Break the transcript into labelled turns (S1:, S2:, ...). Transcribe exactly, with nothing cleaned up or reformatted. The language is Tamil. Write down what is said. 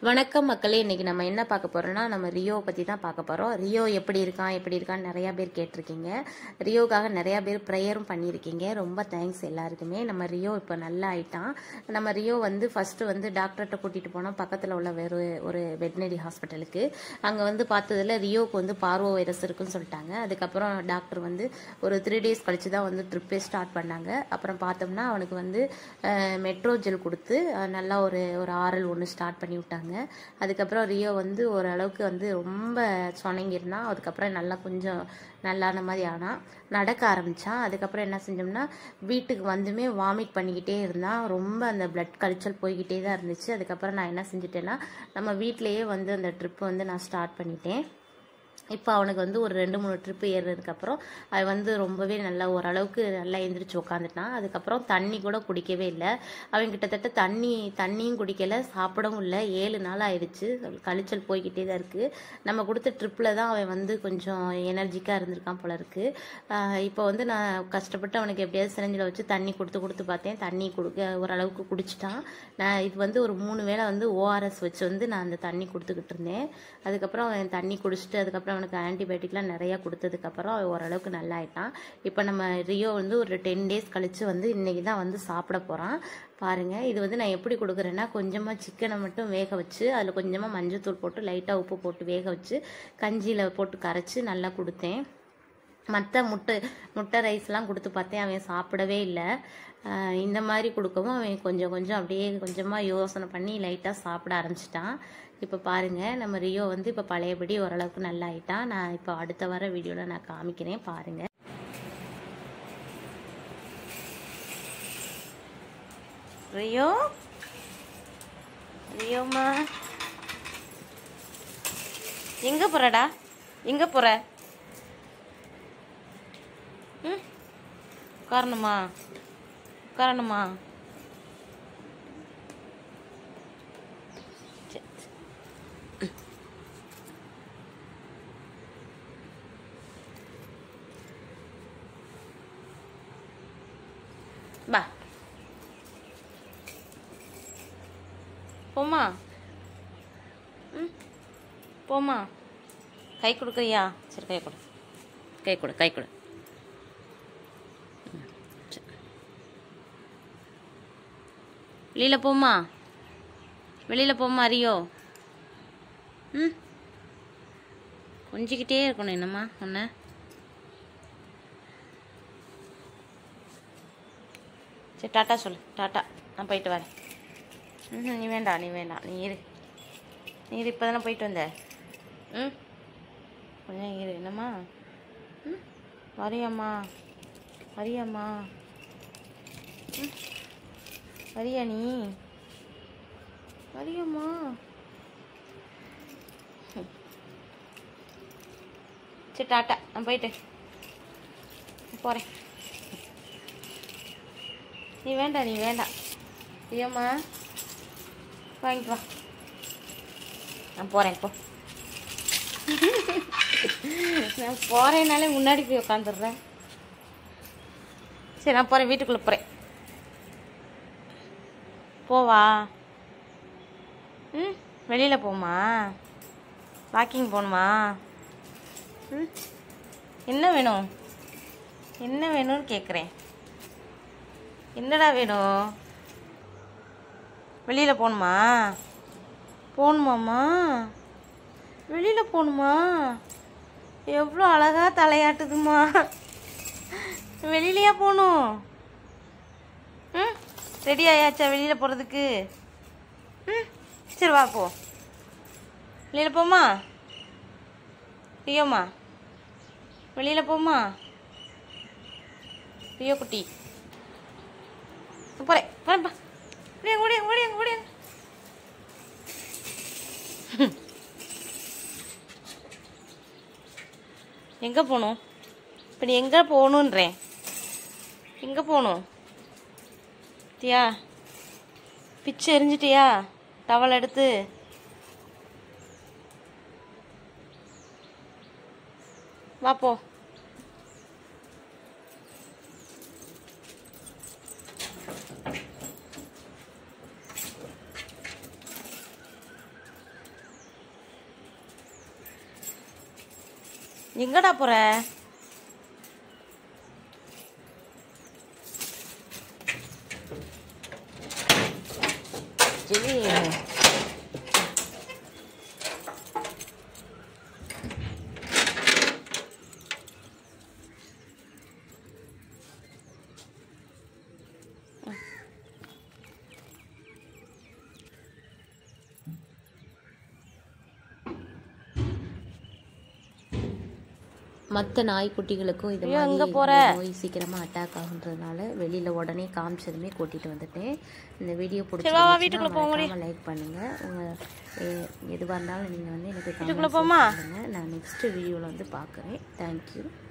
S1: வணக்கம் மக்களே. இன்னைக்கு நம்ம என்ன பார்க்க போறோம்னா நம்ம ரியோ பத்தி தான் பார்க்க போறோம். ரியோ எப்படி இருக்கான் எப்படி இருக்கான்னு நிறைய பேர் கேட்டிருக்கீங்க. ரியோக்காக நிறைய பேர் ப்ரேயரும் பண்ணியிருக்கீங்க. ரொம்ப தேங்க்ஸ் எல்லாருக்குமே. நம்ம ரியோ இப்போ நல்லா ஆயிட்டான். நம்ம ரியோ வந்து ஃபர்ஸ்ட் வந்து டாக்டர்கிட்ட கூட்டிட்டு போனோம், பக்கத்தில் உள்ள வேறு ஒரு வெட்டினரி ஹாஸ்பிட்டலுக்கு. அங்கே வந்து பார்த்ததுல ரியோவுக்கு வந்து பார்வோ வைரஸ் இருக்குன்னு சொல்லிட்டாங்க. அதுக்கப்புறம் டாக்டர் வந்து ஒரு த்ரீ டேஸ் கழிச்சு தான் வந்து ட்ரிப்பே ஸ்டார்ட் பண்ணாங்க. அப்புறம் பார்த்தோம்னா அவனுக்கு வந்து மெட்ரோஜெல் கொடுத்து நல்லா ஒரு ஒரு ஆரல் ஒன்று ஸ்டார்ட் பண்ணி விட்டாங்க. அதுக்கப்புறம் ரியோ வந்து ஓரளவுக்கு வந்து ரொம்ப சொனங்கிருந்தான். அதுக்கப்புறம் நல்லா கொஞ்சம் நல்லான மாதிரி ஆனால் நடக்க ஆரம்பித்தான். அதுக்கப்புறம் என்ன செஞ்சோம்னா வீட்டுக்கு வந்துமே வாமிட் பண்ணிக்கிட்டே இருந்தான். ரொம்ப அந்த பிளட் கழிச்சல் போய்கிட்டே தான் இருந்துச்சு. அதுக்கப்புறம் நான் என்ன செஞ்சுட்டேன்னா நம்ம வீட்டிலையே வந்து அந்த ட்ரிப் வந்து நான் ஸ்டார்ட் பண்ணிட்டேன். இப்போ அவனுக்கு வந்து ஒரு ரெண்டு மூணு ட்ரிப்பு ஏறுறதுக்கப்புறம் அது வந்து ரொம்பவே நல்லா ஓரளவுக்கு நல்லா எந்திரிச்சு உட்காந்துட்டான். அதுக்கப்புறம் தண்ணி கூட குடிக்கவே இல்லை. அவன் கிட்டத்தட்ட தண்ணி தண்ணியும் குடிக்கலை, சாப்பிடவும் இல்லை. ஏழு நாள் ஆயிடுச்சு. கழிச்சல் போய்கிட்டே தான் இருக்குது. நம்ம கொடுத்த ட்ரிப்பில் தான் அவன் வந்து கொஞ்சம் எனர்ஜிக்காக இருந்திருக்கான் போல இருக்குது. இப்போ வந்து நான் கஷ்டப்பட்டு அவனுக்கு எப்படியாவது சிரஞ்சில் வச்சு தண்ணி கொடுத்து கொடுத்து பார்த்தேன். தண்ணி கொடுக்க ஓரளவுக்கு குடிச்சிட்டான். நான் இது வந்து ஒரு மூணு வேளை வந்து ஓஆர்எஸ் வச்சு வந்து நான் அந்த தண்ணி கொடுத்துக்கிட்டு இருந்தேன். அதுக்கப்புறம் அவன் தண்ணி குடிச்சிட்டு அதுக்கப்புறம் அவனுக்கு ஆன்டிபயோட்டிக்லாம் நிறையா கொடுத்ததுக்கப்புறம் அவன் ஓரளவுக்கு நல்லா ஆயிட்டான். இப்போ நம்ம ரியோ வந்து ஒரு டென் டேஸ் கழிச்சு வந்து இன்னைக்கு தான் வந்து சாப்பிட போகிறான். பாருங்க, இது வந்து நான் எப்படி கொடுக்குறேன்னா கொஞ்சமாக சிக்கனை மட்டும் வேக வச்சு அதில் கொஞ்சமாக மஞ்சத்தூள் போட்டு லைட்டாக உப்பு போட்டு வேக வச்சு கஞ்சியில் போட்டு கரைச்சி நல்லா கொடுத்தேன். மற்ற முட்டை முட்டை ரைஸ்லாம் கொடுத்து பார்த்தேன், அவன் சாப்பிடவே இல்லை. இந்த மாதிரி கொடுக்கவும் அவன் கொஞ்சம் கொஞ்சம் அப்படியே கொஞ்சமாக யோசனை பண்ணி லைட்டாக சாப்பிட ஆரம்பிச்சிட்டான். இப்போ பாருங்கள், நம்ம ரியோ வந்து இப்போ பழையபடி ஓரளவுக்கு நல்லா ஆயிட்டான். நான் இப்போ அடுத்த வர வீடியோவில் நான் காமிக்கிறேன் பாருங்கள். ரியோ ரியோமா எங்கே போகிறடா? எங்கே போகிற? ம் காரணமா காரணமா பா போமா. ம் போமா. கை கொடுக்குறியா? சரி கை கொடு, கை கொடு, கை கொடு. வெளியில் போமா, வெளியில் போமா ரியோ. ம் கொஞ்சிக்கிட்டே இருக்கணும் என்னம்மா ஒன்று. சரி டாட்டா சொல்லு. டாட்டா, நான் போயிட்டு வரேன். ம் நீ வேண்டாம், நீ வேண்டாம், நீ இரு, நீ இரு. இப்போ தானே போயிட்டு வந்த. ம் கொஞ்சம் இரு என்னம்மா. ம் வரியாம்மா, வரியாம்மா. ம் வரியா நீ? வரியாம்மா. சரி டாட்டா, நான் போயிட்டு போகிறேன். நீ வேண்டாம், நீ வேண்டாம். ஐயோம்மா வாங்கிட்டு வா, நான் போகிறேன். இப்போ நான் போகிறேன்னாலே முன்னாடி போய் உட்காந்துடுறேன். சரி நான் போகிறேன், வீட்டுக்குள்ளே போகிறேன். போவா. ம் வெளியில் போமா, வாக்கிங் போகணுமா? ம் என்ன வேணும், என்ன வேணும்னு கேட்குறேன். என்னடா வேணும்? வெளியில் போகணுமா? போகணுமாம்மா? வெளியில் போகணுமா? எவ்வளோ அழகாக தலையாட்டுதுமா. வெளியிலையா போகணும்? ம் ரெடி ஆயாச்சா வெளியில் போகிறதுக்கு? ம் சரி வா போ, வெளியில் போமா. ரியோம்மா வெளியில் போமா. ரியோ குட்டி போகிறேன் போகிறேன்ப்பா. ஓடியா ஓடியா ஓடியா ஓடியா. எங்கே போகணும் இப்போ? நீ எங்கே போகணுன்றேன். எங்கே போகணும்? தியா பிச்சு எரிஞ்சிட்டியா டவல் எடுத்து? வா போ.
S2: எங்கடா போற? சரி
S1: மற்ற நாய்க்குட்டிகளுக்கும் இது மாதிரி நோய் சீக்கிரமாக அட்டாக் ஆகுன்றதுனால வெளியில் உடனே காமிச்சதுமே கூட்டிகிட்டு வந்துட்டேன். இந்த வீடியோ பிடிச்சிருந்தா லைக் பண்ணுங்கள். உங்கள் எதுவாக இருந்தாலும் நீங்கள் வந்து எனக்கு கமெண்ட் பண்ணுங்கள். நான் நெக்ஸ்ட் வீடியோவில் வந்து பார்க்குறேன். தேங்க்யூ.